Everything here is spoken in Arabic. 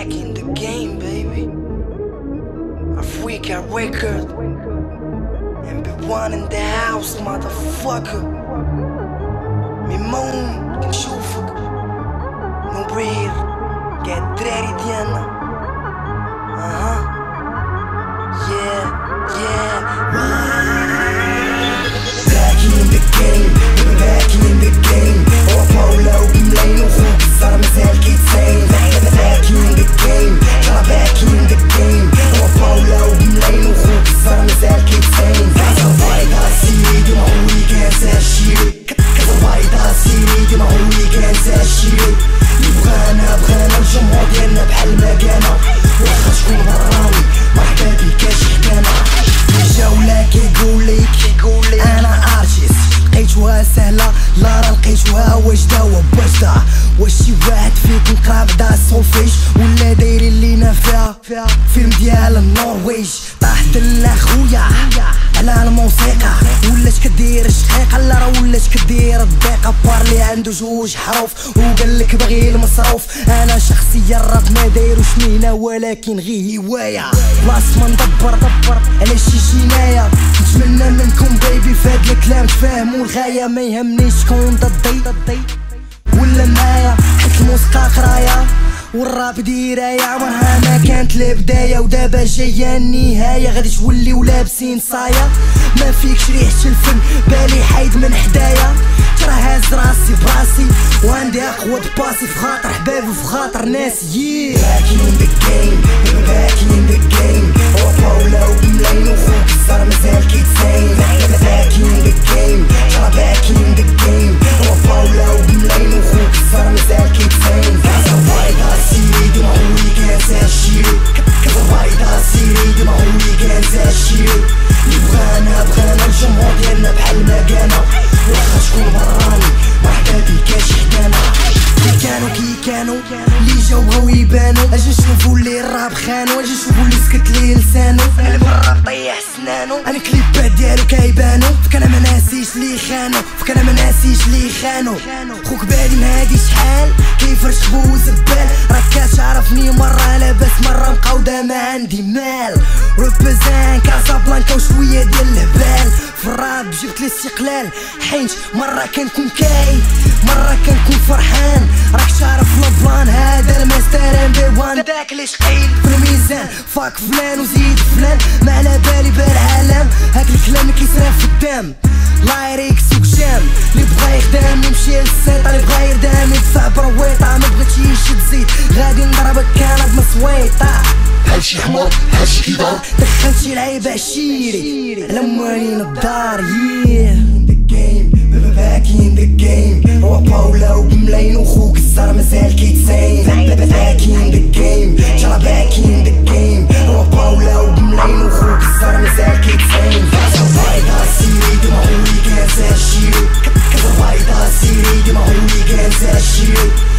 back in the game, baby. Africa record. MB1 in the house, motherfucker. ميمون كنشوفك نوبرير قاعد دراري ديالنا. Yeah. Back in the game, back in the game. هو باولو بملاين وخوك الزهر مازال كيتساين. Back in the game, ترى back in the game. هو باولو بملاين وخوك الزهر مازال كيتساين. كازا بايضا سيري ديما هو ويكاند ساشيري. كازا بايضا سيري ديما هو ويكاند ساشيري. اللي بغانا الجمهور ديالنا بحال ما كانا. واخا شكون براني مرحبا بيك اش حدانا. الجولة كيقولك انا ارتيست. لقيتوها سهلة لا راه لقيتوها واجدة وبوجدة. واش شي واحد فيكم قرا بدا السولفيج ولا دايرين لينا فيها فيلم ديال النرويج؟ طاحت لنا خويا على الموسيقى ولات كدير الشقيقة لا راه ولات كدير الضيقة. بارلي عنده جوج حروف وقالك باغي المصروف. انا شخصيا الراب ما دايروش مهنة ولكن غير هواية. بلاص ما ندبر على شي جناية. نتمنى منكم بيبي فهاد الكلام تفاهموا الغاية. ما يهمنيش شكون ضدي ولا معايا، حيت الموسيقى قراية والراب ديراية. عمرها ما كانت البداية ودابا جاية النهاية. غادي توليو لابسين صايا ما فيكش ريحة الفن بالي حايد من حدايا. ترى هاز راسي براسي وعندي اقوى باسي في خاطر حبابي وفي خاطر ناسي. Back in the game, back in the game. هو باولو بملاين وخوك الزهر مازال كيتساين. Back in the game, ترى back in the game. هو باولو بملاين وخوك الزهر مازال كيتساين. كازا بايضا سيري ديما هو ويكاند ساشيري. كازا بايضا سيري ديما هو ويكاند ساشيري. اللي بغانا الجمهور ديالنا بحال ما كانا. واخا شكون براني مرحبا بيك اش حدانا. كي كانوا اللي جاو بغاو يبانو. اجي نشوفو اللي الراب خانو، اجي نشوفو اللي سكت ليه لسانو. اللي بالراب طيح سنانو. انا كليبات ديالو كيبانو. فك انا ما ناسيش لي خانو، فك انا ما ناسيش لي خانو. خوك بالي مهادي شحال كيفرش خبو زبال. راك كتعرفني مرة لاباس مرة مقاودة ما عندي مال. روبيزان كازابلانكا وشوية ديال الهبال. في الراب جبت الاستقلال حينت مرة كنكون كاي مرة كنكون فرحان. راك تعرف البلان هذا الماستر MB1 داك اللي شقيل في الميزان. فاك فلان وزيد فلان ما على بالي بالعالم. هاك الكلام اللي كيسرى في الدم لايريكس وكشام. اللي بغا يخدم يمشي للسيطة، اللي بغا يردم يدفع برويطة. ما بغيتيش تزيد غادي نضربك انا بمصويطة. بحال شي حمار بحال شي كيدار دخلت شي لعيبة عشيري على موالين الدار. Back in the game. هو باولو بملاين وخوك الزهر مازال كيتساين. Back in the game, ترى back in the game. هو باولو بملاين وخوك الزهر مازال كيتساين. كازا بايضا سيري ديما هو ويكاند ساشيري. كازا بايضا سيري ديما هو ويكاند ساشيري.